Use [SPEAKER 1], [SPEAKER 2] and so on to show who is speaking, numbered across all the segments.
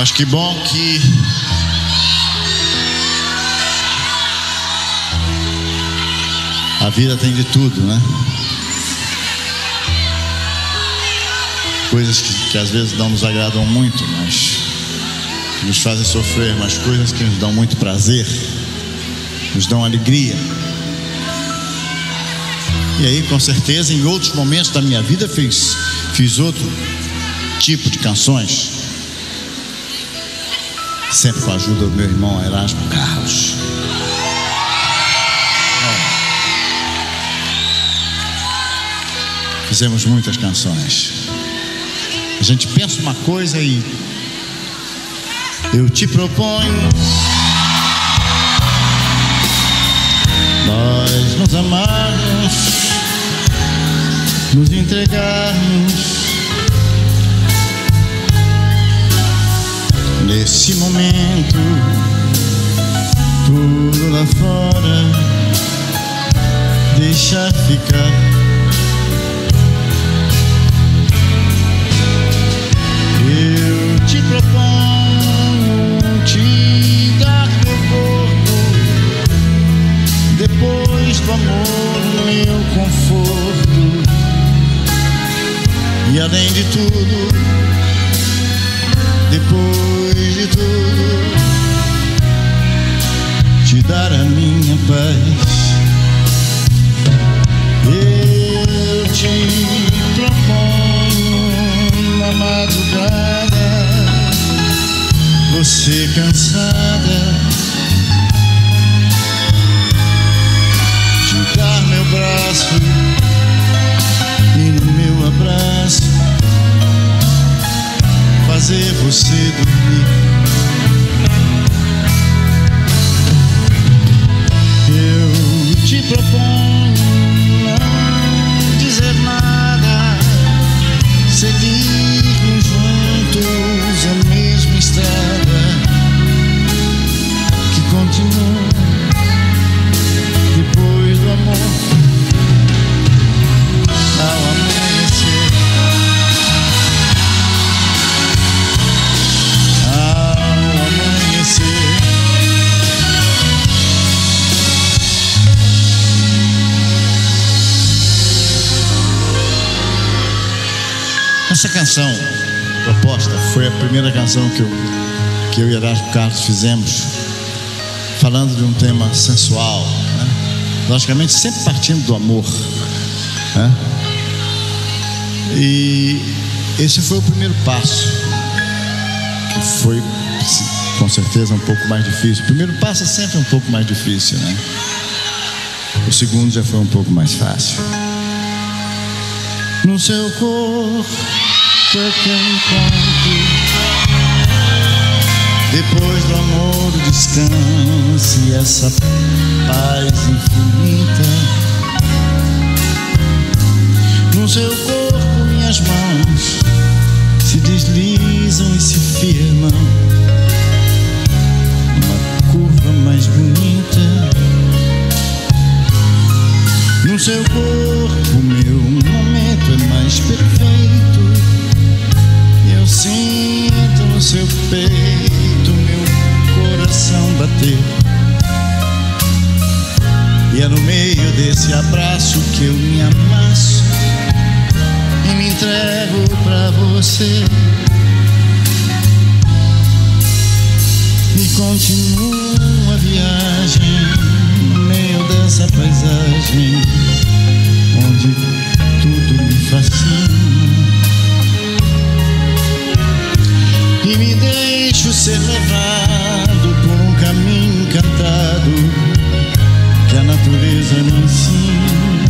[SPEAKER 1] Mas que bom que a vida tem de tudo, né? Coisas que às vezes não nos agradam muito, mas nos fazem sofrer, mas coisas que nos dão muito prazer, nos dão alegria. E aí, com certeza, em outros momentos da minha vida fiz outro tipo de canções, sempre com a ajuda do meu irmão Erasmo Carlos. Fizemos muitas canções. A gente pensa uma coisa e eu te proponho nós nos amarmos, nos entregarmos nesse momento, tudo lá fora deixar ficar. Eu te proponho te dar meu corpo, depois do amor meu conforto, e além de tudo, depois de tudo, te dar a minha paz. Eu te proponho na madrugada, você cansada, te dar meu braço e no meu abraço fazer você dormir. Eu te proponho não dizer nada, seguirmos juntos a mesma estrada que continua depois do amor ao amanhecer. Essa canção proposta foi a primeira canção que eu e Erasmo Carlos fizemos, falando de um tema sensual, né? Logicamente sempre partindo do amor, né? E esse foi o primeiro passo, que foi com certeza um pouco mais difícil. O primeiro passo é sempre um pouco mais difícil, né? O segundo já foi um pouco mais fácil. No seu corpo é que eu encontro, depois do amor, o descanso e essa paz infinita. No seu corpo minhas mãos se deslizam e se firmam numa curva mais bonita. No seu corpo meu momento é mais perfeito, e eu sinto no seu peito meu coração bater. E é no meio desse abraço que eu me amasso e me entrego pra você. E continua a viagem no meio dessa paisagem onde tudo me fascina, e me deixo ser levado por um caminho encantado que a natureza me ensina.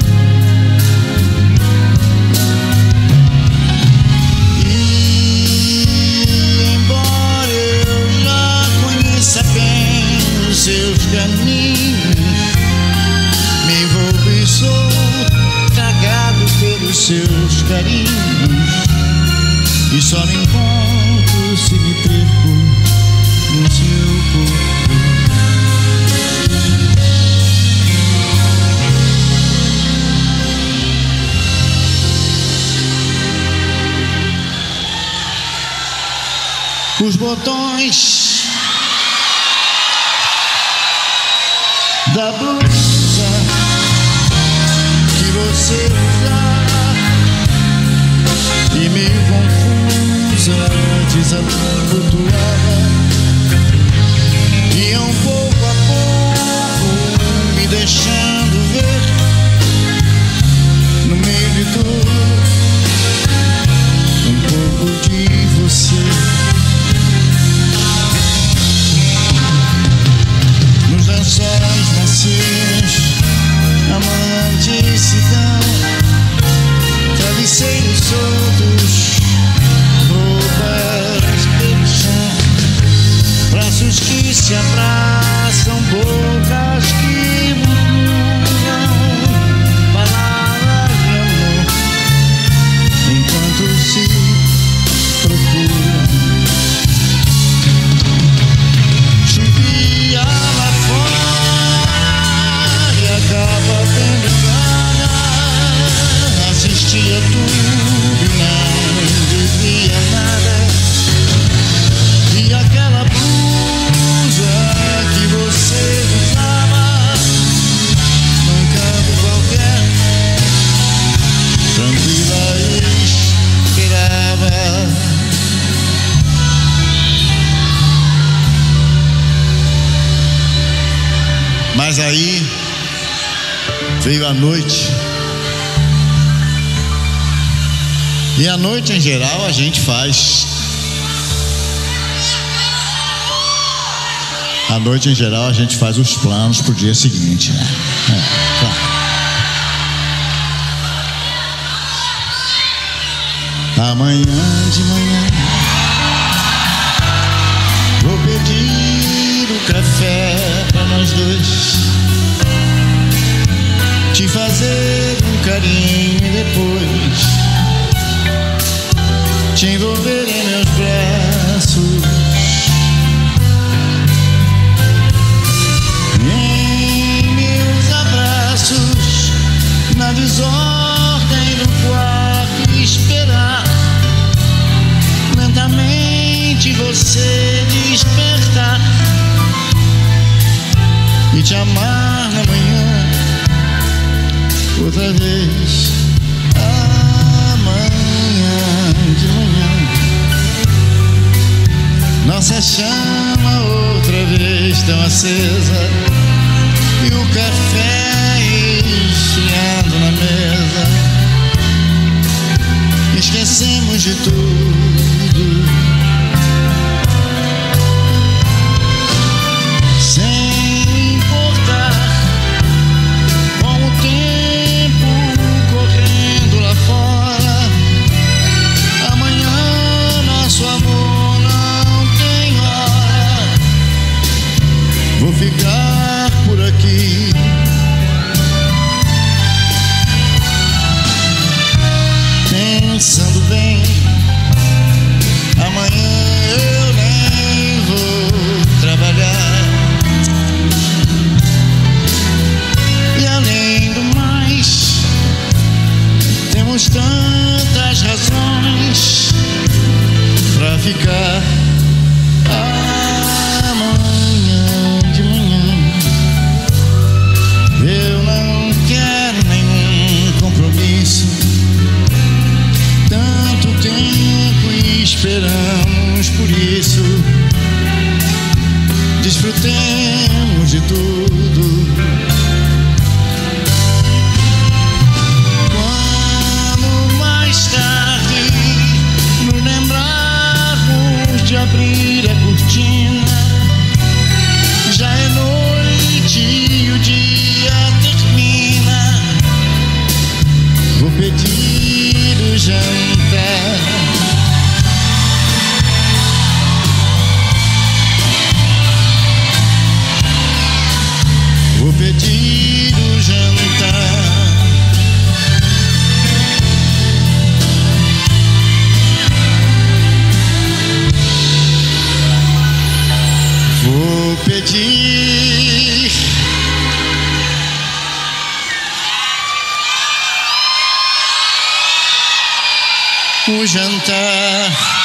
[SPEAKER 1] E embora eu já conheça bem os seus caminhos, me envolvo e sou tragado pelos seus carinhos, e só me encontro se me perco no seu corpo. Os os botões da blusa que você usava e meio confusa desabotoava, iam pouco a pouco me deixando ver no meio de tudo um pouco de você. Nos lençóis macios, mansidão, travesseiros soltos, roupas pelo chão, braços que se abraçam, bocas que murmuram palavras de amor enquanto se procuram. Chovia lá fora e acaba tendo gana, assistia tudo e não dizia nada. E aquela blusa que você usava num canto qualquer, tranquila esperava. Mas aí veio a noite. E a noite em geral a gente faz. À noite em geral a gente faz os planos pro dia seguinte, né? Claro. Amanhã de manhã vou pedir o café pra nós dois, te fazer um carinho e depois te envolver em meus braços, em meus abraços, na desordem do quarto, esperar lentamente você despertar e te amar na manhã outra vez. Amanhã de manhã nossa chama outra vez tão acesa e o café esfriando na mesa. Esquecemos de tudo sem importar com o tempo correndo lá fora. Amanhã nosso amor não tem hora. Vou ficar por aqui pensando bem. Amanhã eu nem vou trabalhar. E além do mais, temos tantas razões pra ficar. Amanhã de manhã eu não quero nenhum compromisso. Tanto tempo esperamos por isso. Desfrutemos de tudo. Quando mais tarde nos lembrarmos de abrir a cortina, já é noite e o dia termina. Vou pedir o jantar. Vou pedir o jantar. Vou pedir o jantar.